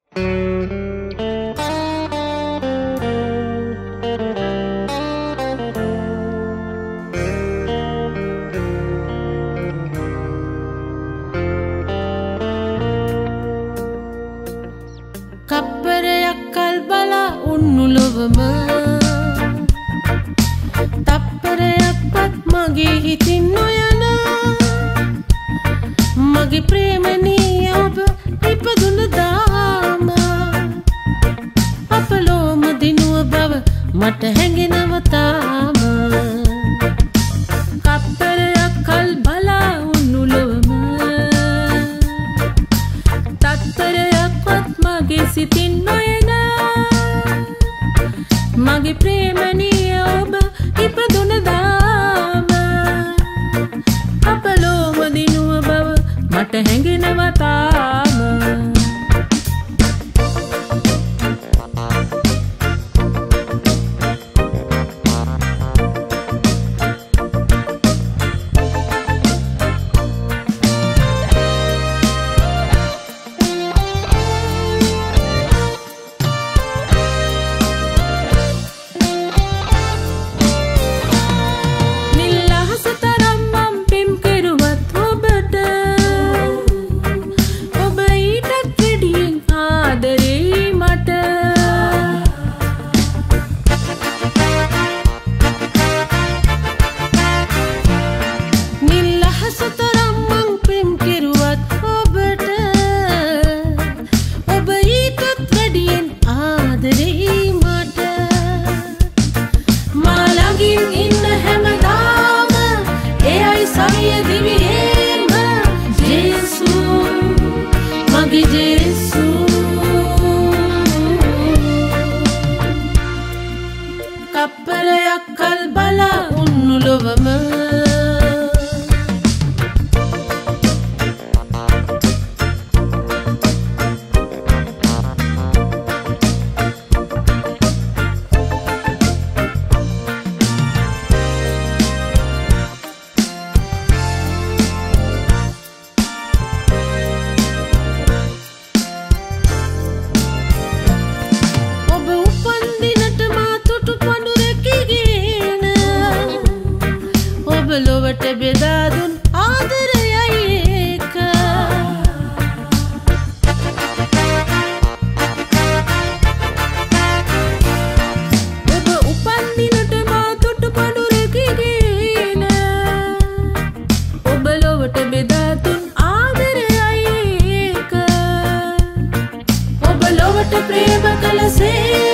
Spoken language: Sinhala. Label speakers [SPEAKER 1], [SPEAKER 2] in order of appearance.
[SPEAKER 1] කප්පරයක් කල් බලා උන්නු ලොවම තප්පරයක්වත් මගේ හිතින් නොයන මගේ ප්‍රේමණීය ඔබ ඉපදුන දාම අපලෝම දිනුව බව මට හැඟෙනව තාම කප්පරයක් කල් බලා උන්නු ලොවම තත්පරයක්වත් මගේ සිතින් නොයන මගේ ප්‍රේමණීය ඔබ ඉපදුන දාම අපලෝම දිනුව බව මට හැඟෙනව තාම කප්පරයක් කල් බලා උන්නු ලොවම ලොවට බෙදා දුන් ආදරයයි ඒක ඔබ උපන් දිනට මා තොටුපළු රැකගෙන ඔබ ලොවට බෙදා දුන් ආදරයයි ඒක ඔබ ලොවට ප්‍රේම කළසේ